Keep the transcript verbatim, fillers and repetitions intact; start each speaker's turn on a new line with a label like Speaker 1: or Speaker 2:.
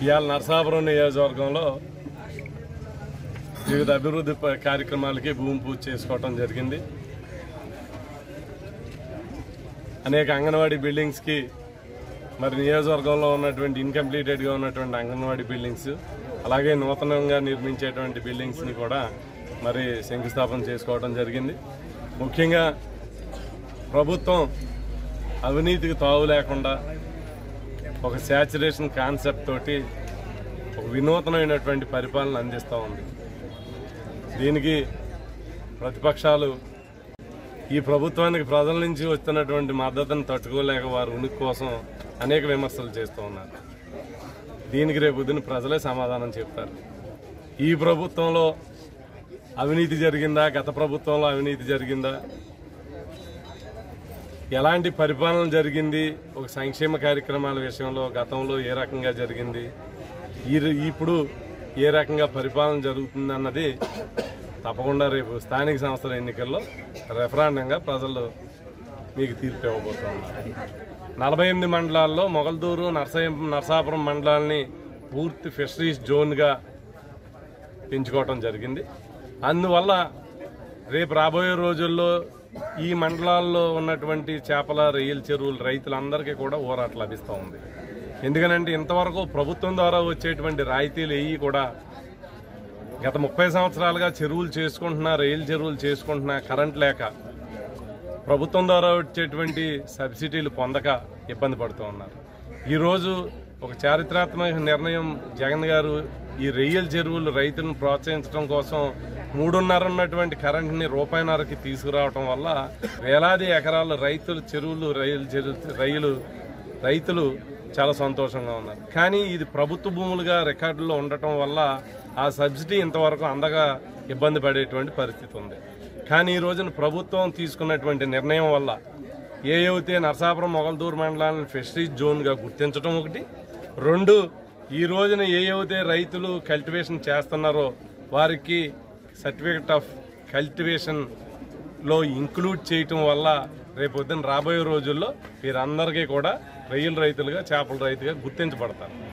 Speaker 1: ఇవాళ నరసాపురం నియోజకవర్గంలో వివిధ అభివృద్ధి కార్యక్రమాలకి భూమి పూజ చేసుకోవటం జరిగింది. అనేక అంగన్వాడీ బిల్డింగ్స్కి మరి నియోజకవర్గంలో ఉన్నటువంటి ఇన్కంప్లీటెడ్గా ఉన్నటువంటి అంగన్వాడీ బిల్డింగ్స్, అలాగే నూతనంగా నిర్మించేటువంటి బిల్డింగ్స్ని కూడా మరి శంకుస్థాపన చేసుకోవడం జరిగింది. ముఖ్యంగా ప్రభుత్వం అవినీతికి తావు లేకుండా ఒక శాచురేషన్ కాన్సెప్ట్ తోటి ఒక వినూతనమైనటువంటి పరిపాలన అందిస్తూ ఉంది. దీనికి ప్రతిపక్షాలు ఈ ప్రభుత్వానికి ప్రజల నుంచి వస్తున్నటువంటి మద్దతును తట్టుకోలేక వారు ఉనికి కోసం అనేక విమర్శలు చేస్తూ ఉన్నారు. దీనికి రేపు పొద్దున ప్రజలే సమాధానం చెప్తారు. ఈ ప్రభుత్వంలో అవినీతి జరిగిందా, గత ప్రభుత్వంలో అవినీతి జరిగిందా, ఎలాంటి పరిపాలన జరిగింది, ఒక సంక్షేమ కార్యక్రమాల విషయంలో గతంలో ఏ రకంగా జరిగింది, ఈ ఇప్పుడు ఏ రకంగా పరిపాలన జరుగుతుంది అన్నది తప్పకుండా రేపు స్థానిక సంస్థల ఎన్నికల్లో రెఫరెండంగా ప్రజలు మీకు తీర్పు ఇవ్వబోతున్నారు. నలభై ఎనిమిది మండలాల్లో మొగల్దూరు, నర్సా నరసాపురం మండలాల్ని పూర్తి ఫిషరీస్ జోన్గా పెంచుకోవటం జరిగింది. అందువల్ల రేపు రాబోయే రోజుల్లో ఈ మండలాల్లో ఉన్నటువంటి చేపల రొయ్యల చెరువుల రైతులందరికీ కూడా ఊరాట లభిస్తూ ఉంది. ఎందుకనంటే ఇంతవరకు ప్రభుత్వం ద్వారా వచ్చేటువంటి రాయితీలు ఏవి కూడా గత ముప్పై సంవత్సరాలుగా చెరువులు చేసుకుంటున్నా, రొయ్యల చెరువులు చేసుకుంటున్నా కరెంట్ లేక ప్రభుత్వం ద్వారా వచ్చేటువంటి సబ్సిడీలు పొందక ఇబ్బంది పడుతూ ఉన్నారు. ఈరోజు ఒక చారిత్రాత్మక నిర్ణయం జగన్ గారు ఈ రొయ్యల చెరువులు రైతులను ప్రోత్సహించడం కోసం మూడున్నర ఉన్నటువంటి కరెంట్ని రూపాయిన్నరకి తీసుకురావడం వల్ల వేలాది ఎకరాల రైతులు చెరువులు రొయ్యల చెరువు రొయ్యలు రైతులు చాలా సంతోషంగా ఉన్నారు. కానీ ఇది ప్రభుత్వ భూములుగా రికార్డుల్లో ఉండటం వల్ల ఆ సబ్సిడీ ఇంతవరకు అందగా ఇబ్బంది పడేటువంటి పరిస్థితి ఉంది. కానీ ఈ రోజున ప్రభుత్వం తీసుకున్నటువంటి నిర్ణయం వల్ల ఏ అయితే నరసాపురం మొగల్దూరు మండలాలను ఫిషరీస్ జోన్గా గుర్తించడం ఒకటి, రెండు ఈ రోజున ఏ అయితే రైతులు కల్టివేషన్ చేస్తున్నారో వారికి సర్టిఫికెట్ ఆఫ్ కల్టివేషన్లో ఇంక్లూడ్ చేయటం వల్ల రేపొద్దున రాబోయే రోజుల్లో వీరందరికీ కూడా రొయ్యల రైతులుగా, చేపల రైతుగా గుర్తించబడతారు.